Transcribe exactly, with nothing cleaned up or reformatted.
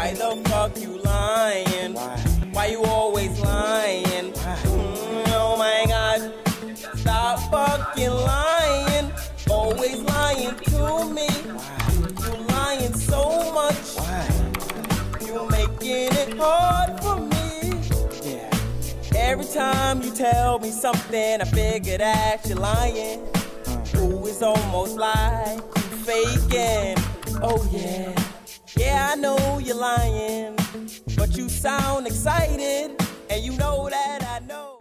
Why the fuck you lying? Why? Why you always lying? Why? Mm, oh my God. Stop fucking lying. Always lying to me. Why? You lying so much. Why? You making it hard for me. Yeah. Every time you tell me something, I figure that you're lying. Ooh, it's almost like you faking. Oh yeah. Yeah, I know you're lying, but you sound excited, and you know that I know.